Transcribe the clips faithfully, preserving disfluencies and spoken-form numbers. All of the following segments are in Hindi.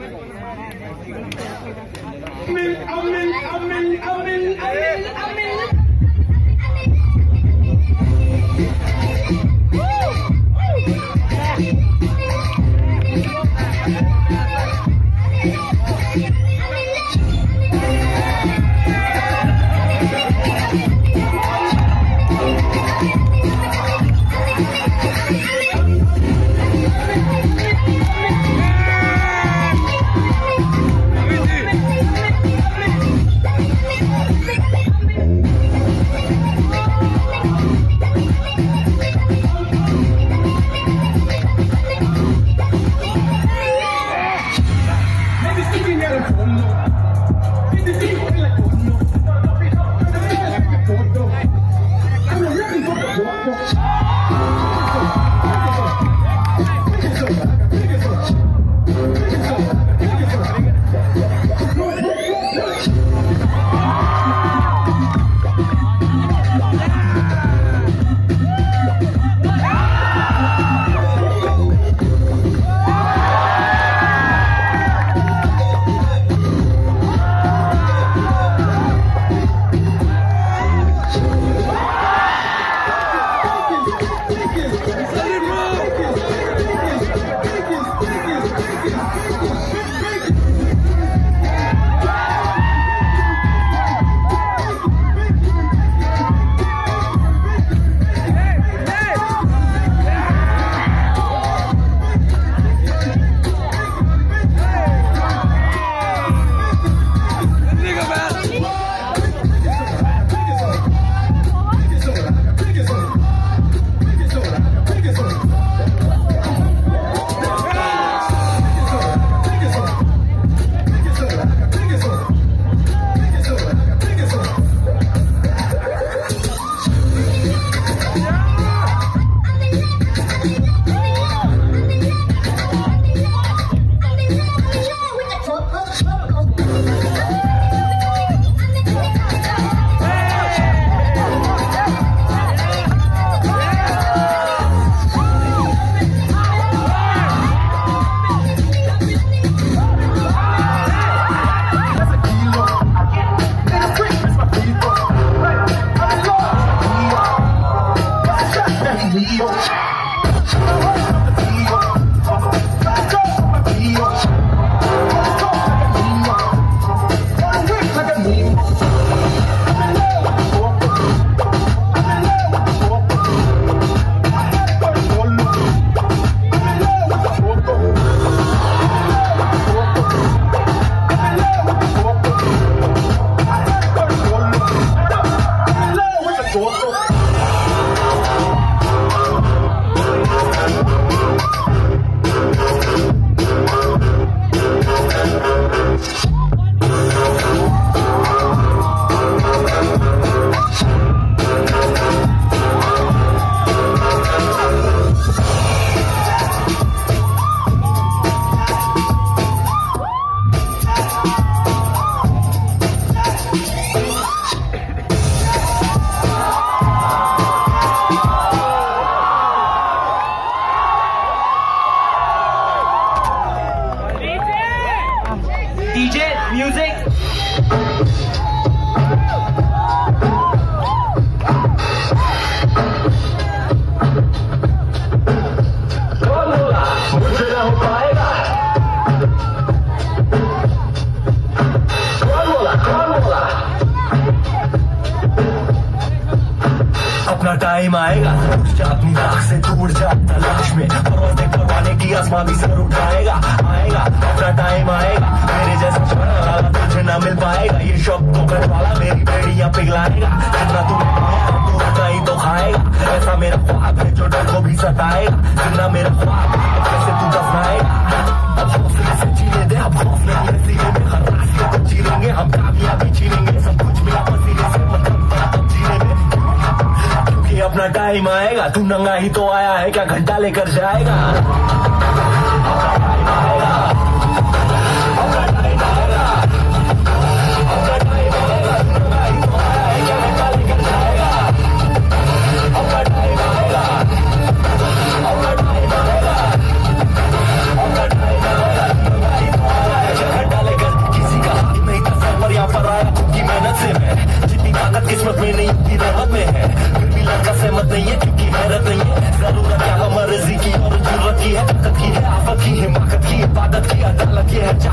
Amin, amin, amin, amin, amin. D J, music. मुझसे ना हो पाएगा। कौन बोला कौन बोला? अपना टाइम आएगा, अपनी आँख से दूर जा तलाश में, परवाज़ें करवाने की आसमां भी सर उठाएगा। आएगा अपना टाइम आएगा, मेरे जैसा छोरा वाला तुझे ना मिल पाएगा। ये शौक तो कर वाला मेरी बेड़ियां पिघलाएगा। जितना तू तू उतना ही तो खाएगा। ऐसा मेरा ख्वाब है जो डर को भी सताएगा। जितना मेरा ख्वाब कैसे तू दफनाएगा। अब हौसले से जीने दे, अब हौसले में सीने में खराश के तो जीलेंगे हम, कामयाबी छीनेंगे सब कुछ मेरा वसीले से, मतलब अब जीने में क्योंकि अपना टाइम आएगा। तू नंगा ही तो आया है, क्या घंटा लेकर जाएगा? अपना टाइम आएगा, अपना टाइम आएगा, अपना टाइम आएगा। तू नंगा ही तो आया है, क्या घंटा लेकर जाएगा? अपना टाइम आएगा, अपना टाइम आएगा, अपना टाइम आएगा। तू नंगा ही तो आया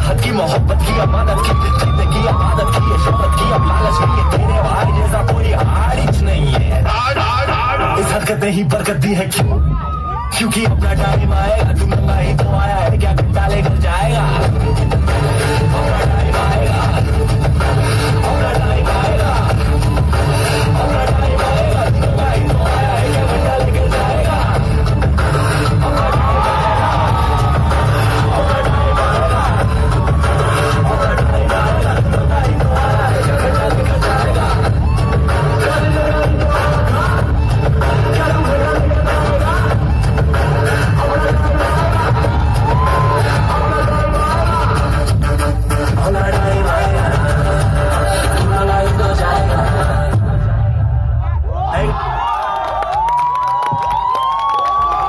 चाहत की, मोहब्बत की, अमानत की, जिद्दत की, अमानत की, शोहरत की, अब लालच की, तेरे भाई जैसा कोई हारिज नहीं है। इस हरकत ने ही बरकत दी है, क्यों? क्योंकि अपना टाइम आएगा, तू नंगा ही तो आया है, क्या डालेगा